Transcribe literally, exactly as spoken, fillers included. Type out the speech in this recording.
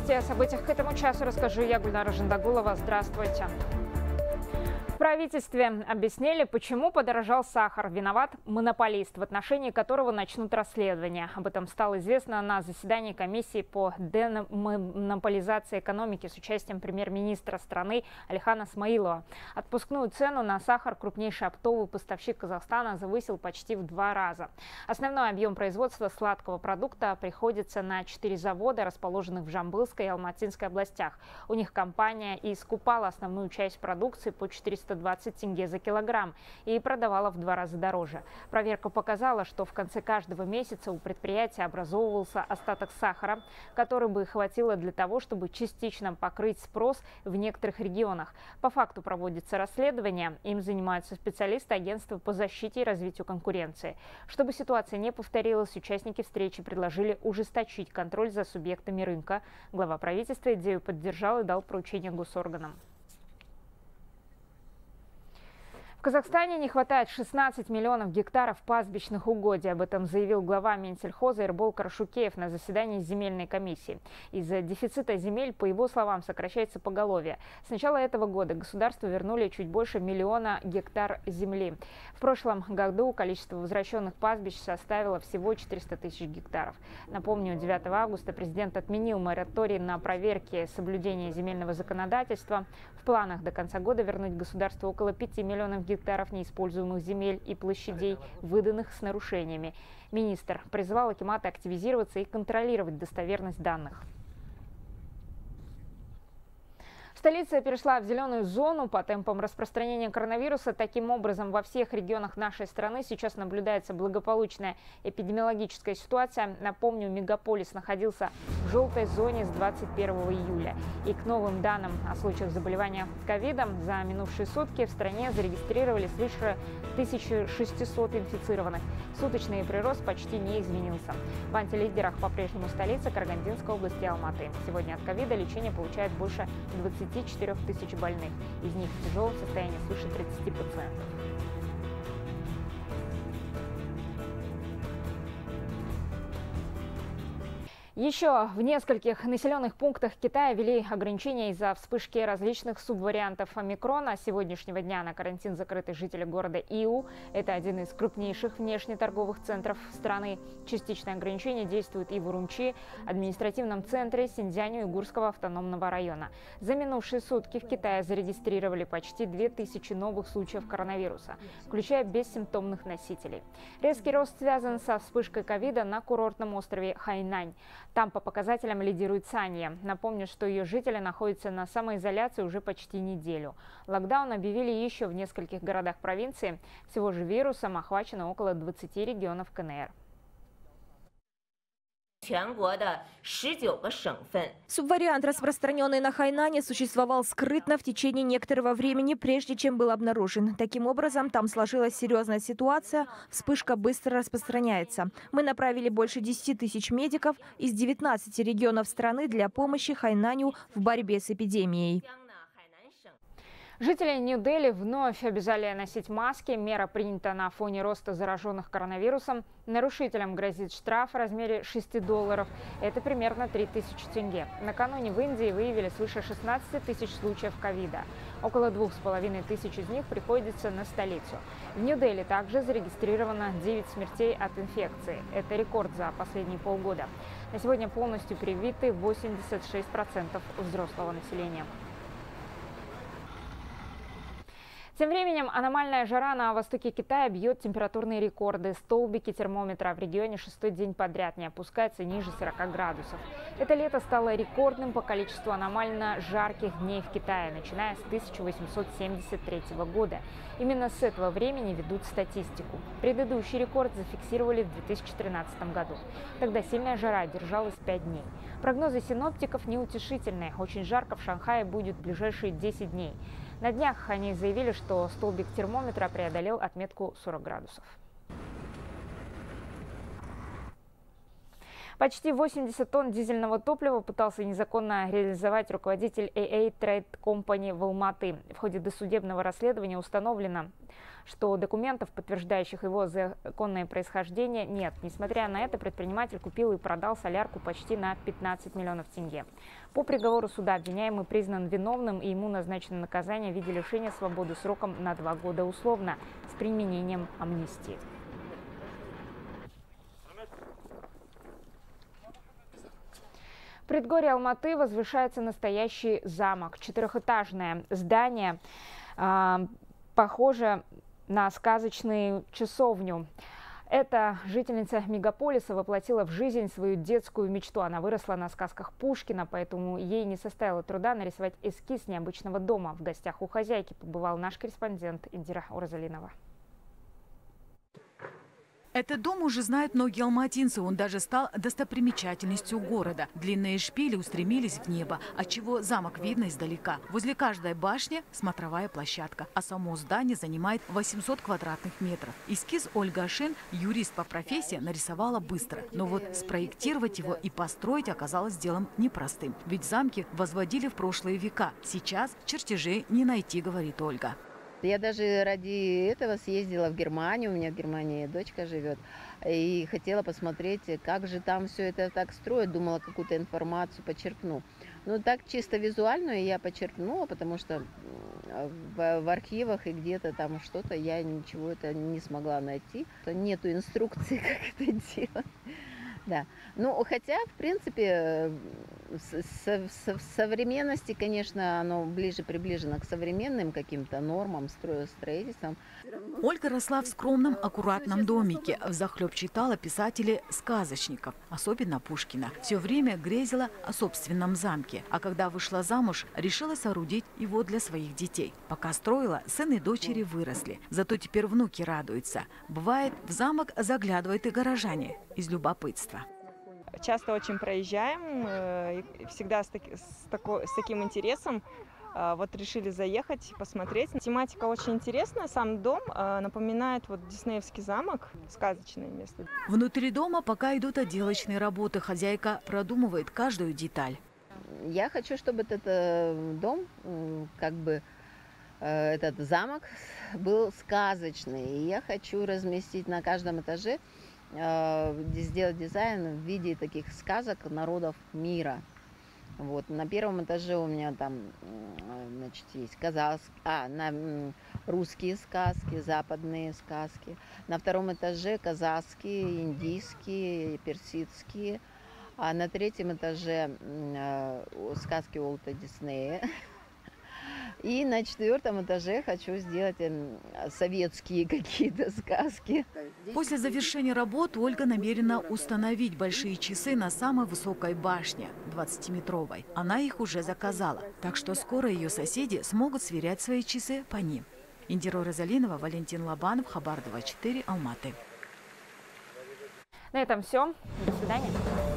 Новости о событиях к этому часу расскажу я, Гульнара Жандагулова. Здравствуйте. В правительстве объяснили, почему подорожал сахар. Виноват монополист, в отношении которого начнут расследование. Об этом стало известно на заседании комиссии по демонополизации экономики с участием премьер-министра страны Алихана Смаилова. Отпускную цену на сахар крупнейший оптовый поставщик Казахстана завысил почти в два раза. Основной объем производства сладкого продукта приходится на четыре завода, расположенных в Жамбылской и Алматинской областях. У них компания и скупала основную часть продукции по четыреста двадцать тенге за килограмм и продавала в два раза дороже. Проверка показала, что в конце каждого месяца у предприятия образовывался остаток сахара, который бы хватило для того, чтобы частично покрыть спрос в некоторых регионах. По факту проводится расследование. Им занимаются специалисты агентства по защите и развитию конкуренции. Чтобы ситуация не повторилась, участники встречи предложили ужесточить контроль за субъектами рынка. Глава правительства идею поддержал и дал поручение госорганам. В Казахстане не хватает шестнадцати миллионов гектаров пастбищных угодий. Об этом заявил глава Минсельхоза Эрбол Карашукеев на заседании земельной комиссии. Из-за дефицита земель, по его словам, сокращается поголовье. С начала этого года государству вернули чуть больше миллиона гектар земли. В прошлом году количество возвращенных пастбищ составило всего четыреста тысяч гектаров. Напомню, девятого августа президент отменил мораторий на проверки соблюдения земельного законодательства. В планах до конца года вернуть государству около пяти миллионов гектаров неиспользуемых земель и площадей, выданных с нарушениями. Министр призвал акиматы активизироваться и контролировать достоверность данных. Столица перешла в зеленую зону по темпам распространения коронавируса. Таким образом, во всех регионах нашей страны сейчас наблюдается благополучная эпидемиологическая ситуация. Напомню, мегаполис находился в желтой зоне с двадцать первого июля. И к новым данным о случаях заболевания ковидом за минувшие сутки в стране зарегистрировали свыше тысячи шестисот инфицированных. Суточный прирост почти не изменился. В антилидерах по-прежнему столица, Карагандинская область и Алматы. Сегодня от ковида лечение получает больше двадцати четырёх тысяч больных. Из них в тяжелом состоянии свыше тридцати пациентов. Еще в нескольких населенных пунктах Китая ввели ограничения из-за вспышки различных субвариантов омикрона. С сегодняшнего дня на карантин закрыты жители города Иу. Это один из крупнейших внешнеторговых центров страны. Частичное ограничение действует и в Урумчи, административном центре Синьцзянь-Уйгурского автономного района. За минувшие сутки в Китае зарегистрировали почти две тысячи новых случаев коронавируса, включая бессимптомных носителей. Резкий рост связан со вспышкой ковида на курортном острове Хайнань. Там по показателям лидирует Санья. Напомню, что ее жители находятся на самоизоляции уже почти неделю. Локдаун объявили еще в нескольких городах провинции. Всего же вирусом охвачено около двадцати регионов КНР. Субвариант, распространенный на Хайнане, существовал скрытно в течение некоторого времени, прежде чем был обнаружен. Таким образом, там сложилась серьезная ситуация, вспышка быстро распространяется. Мы направили больше десяти тысяч медиков из девятнадцати регионов страны для помощи Хайнаню в борьбе с эпидемией. Жители Нью-Дели вновь обязали носить маски. Мера принята на фоне роста зараженных коронавирусом. Нарушителям грозит штраф в размере шести долларов. Это примерно три тысячи тенге. Накануне в Индии выявили свыше шестнадцати тысяч случаев ковида. Около двух с половиной тысяч из них приходится на столицу. В Нью-Дели также зарегистрировано девять смертей от инфекции. Это рекорд за последние полгода. На сегодня полностью привиты восемьдесят шесть процентов взрослого населения. Тем временем аномальная жара на востоке Китая бьет температурные рекорды. Столбики термометра в регионе шестой день подряд не опускаются ниже сорока градусов. Это лето стало рекордным по количеству аномально жарких дней в Китае, начиная с тысяча восемьсот семьдесят третьего года. Именно с этого времени ведут статистику. Предыдущий рекорд зафиксировали в две тысячи тринадцатом году. Тогда сильная жара держалась пять дней. Прогнозы синоптиков неутешительные. Очень жарко в Шанхае будет в ближайшие десять дней. На днях они заявили, что столбик термометра преодолел отметку сорок градусов. Почти восемьдесят тонн дизельного топлива пытался незаконно реализовать руководитель эй эй Trade Company в Алматы. В ходе досудебного расследования установлено, что документов, подтверждающих его законное происхождение, нет. Несмотря на это, предприниматель купил и продал солярку почти на пятнадцать миллионов тенге. По приговору суда обвиняемый признан виновным, и ему назначено наказание в виде лишения свободы сроком на два года условно с применением амнистии. В предгорье Алматы возвышается настоящий замок. Четырехэтажное здание, э, похоже на сказочную часовню. Эта жительница мегаполиса воплотила в жизнь свою детскую мечту. Она выросла на сказках Пушкина, поэтому ей не составило труда нарисовать эскиз необычного дома. В гостях у хозяйки побывал наш корреспондент Индира Уразалинова. Этот дом уже знают многие алматинцы. Он даже стал достопримечательностью города. Длинные шпили устремились в небо, отчего замок видно издалека. Возле каждой башни смотровая площадка, а само здание занимает восемьсот квадратных метров. Эскиз Ольга Ашин, юрист по профессии, нарисовала быстро. Но вот спроектировать его и построить оказалось делом непростым. Ведь замки возводили в прошлые века. Сейчас чертежей не найти, говорит Ольга. Я даже ради этого съездила в Германию, у меня в Германии дочка живет, и хотела посмотреть, как же там все это так строят, думала, какую-то информацию почерпну. Ну, так чисто визуальную я почерпнула, потому что в, в архивах и где-то там что-то я ничего это не смогла найти. Нету инструкции, как это делать. Да. Ну, хотя, в принципе, в современности, конечно, оно ближе приближено к современным каким-то нормам, строительствам. Ольга росла в скромном, аккуратном домике. Взахлеб читала писателей-сказочников, особенно Пушкина. Все время грезила о собственном замке. А когда вышла замуж, решила соорудить его для своих детей. Пока строила, сын и дочери выросли. Зато теперь внуки радуются. Бывает, в замок заглядывают и горожане из любопытства. Часто очень проезжаем, всегда с, таки, с, тако, с таким интересом. Вот решили заехать, посмотреть. Тематика очень интересная. Сам дом напоминает вот диснеевский замок, сказочное место. Внутри дома пока идут отделочные работы. Хозяйка продумывает каждую деталь. Я хочу, чтобы этот дом, как бы этот замок, был сказочный. И я хочу разместить на каждом этаже, сделать дизайн в виде таких сказок народов мира. Вот. На первом этаже у меня там, значит, есть казахские, а, на, русские сказки, западные сказки. На втором этаже казахские, индийские, персидские. А на третьем этаже сказки Уолта Диснея. И на четвертом этаже хочу сделать советские какие-то сказки. После завершения работ Ольга намерена установить большие часы на самой высокой башне, двадцатиметровой. Она их уже заказала, так что скоро ее соседи смогут сверять свои часы по ним. Индира Уразалинова, Валентин Лобанов, Хабар двадцать четыре, Алматы. На этом все. До свидания.